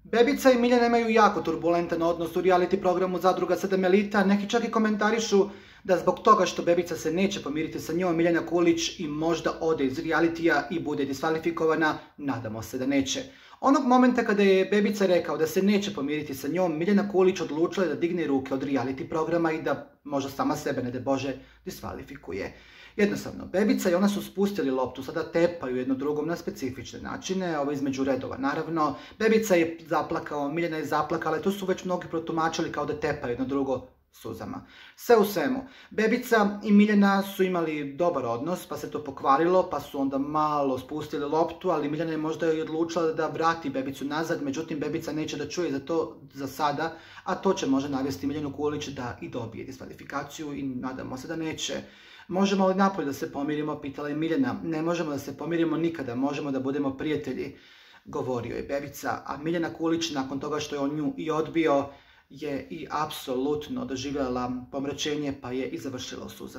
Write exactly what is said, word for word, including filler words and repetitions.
Bebica i Miljana imaju jako turbulentan odnos u reality programu Zadruga sedam Elita. Neki čak i komentarišu da zbog toga što Bebica se neće pomiriti sa njom, Miljana Kulić i možda ode iz realitija i bude diskvalifikovana, nadamo se da neće. Onog momenta kada je Bebica rekao da se neće pomiriti sa njom, Miljana Kulić odlučila je da digne ruke od reality programa i da možda sama sebe, ne daj Bože, diskvalifikuje. Jednostavno, Bebica i ona su spustili loptu, sada tepaju jedno drugom na specifične načine, ovo između redova naravno. Bebica je zaplakao, Miljana je zaplakala i to su već mnogi protumačili kao da tepaju jedno drugo suzama. Sve u svemu, Bebica i Miljana su imali dobar odnos, pa se to pokvarilo, pa su onda malo spustili loptu, ali Miljana je možda i odlučila da vrati Bebicu nazad, međutim Bebica neće da čuje za to za sada, a to će možda navesti Miljanu Kulić da i dobije diskvalifikaciju i nadamo se da neće. Možemo li napolje da se pomirimo, pitala je Miljana. Ne možemo da se pomirimo nikada, možemo da budemo prijatelji, govorio je Bebica, a Miljana Kulić nakon toga što je on nju i odbio je i apsolutno doživjela pomračenje pa je i završila u suzama.